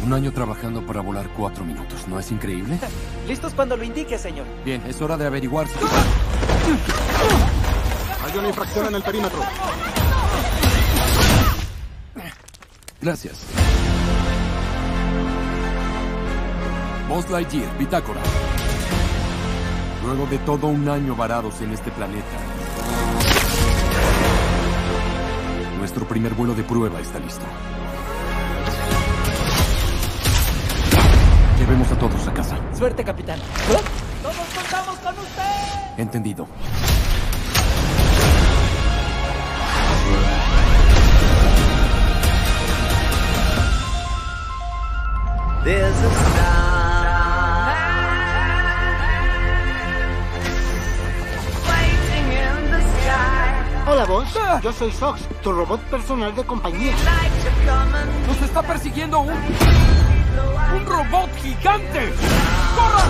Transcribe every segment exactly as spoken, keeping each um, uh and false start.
Un año trabajando para volar cuatro minutos. ¿No es increíble? Listos cuando lo indique, señor. Bien, es hora de averiguar si... Hay una infracción en el perímetro. Gracias. Buzz Lightyear, bitácora. Luego de todo un año varados en este planeta, nuestro primer vuelo de prueba está listo. Llevemos a todos a casa. Suerte, capitán. ¡Todos contamos con usted! Entendido. There's a star waiting in the sky. Hola, Buzz. Yo soy Sox, tu robot personal de compañía. Like to come and ¡Nos está persiguiendo un... un robot gigante! ¡Corra!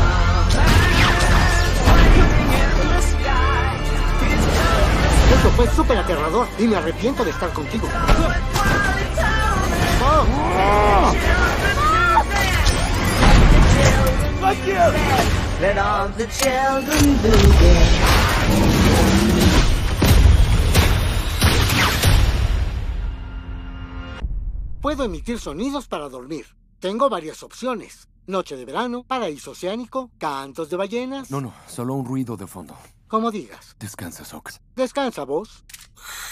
Eso fue súper aterrador y me arrepiento de estar contigo. ¡Oh! let all the children boogie. Puedo emitir sonidos para dormir. Tengo varias opciones. Noche de verano, paraíso oceánico, cantos de ballenas. No, no, solo un ruido de fondo. Como digas. Descansa, Sox. Descansa, Buzz.